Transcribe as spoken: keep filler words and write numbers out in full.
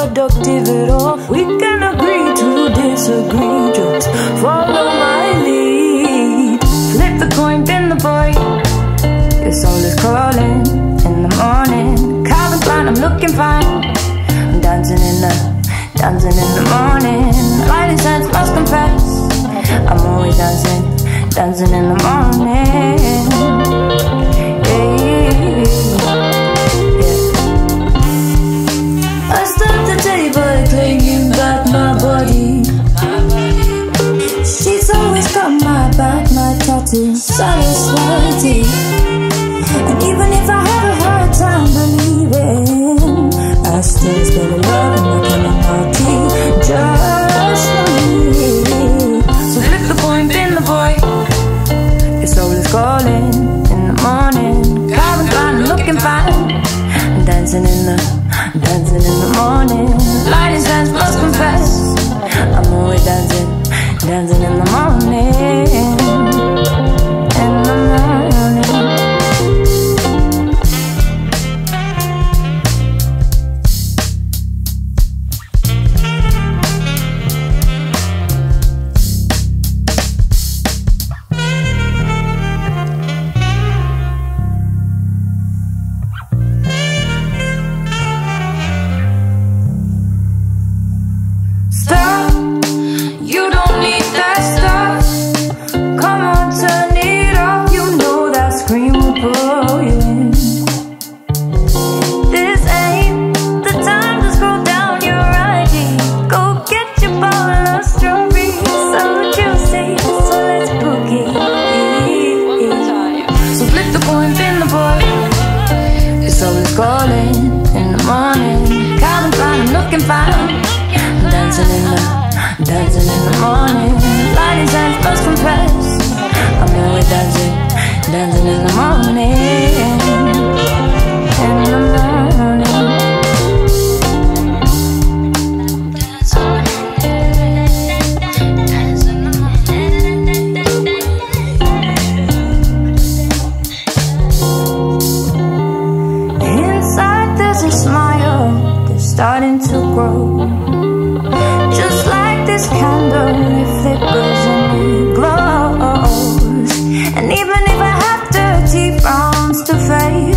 productive at all. We can agree to disagree, just follow my lead. Flip the coin, pin the boy. Your soul is calling in the morning. Calvin Klein, I'm looking fine. I'm dancing in the, dancing in the morning. Lighting sense, must confess, I'm always dancing, dancing in the morning. Yeah, yeah, yeah. I start the day by claiming back my body. She's always got my back, my tattoo, satisfied. And even if I have a hard time believing, I still spell a love in my coming hearty, just for me. So flip the coin, pin the boy. Your soul is calling in the morning. Calvin Klein, looking fine. I'm dancing in the, dancing in the morning. Lighting stands, must confess, I'm always dancing, dancing in the morning. In the morning. And even if I have thirty rounds to face,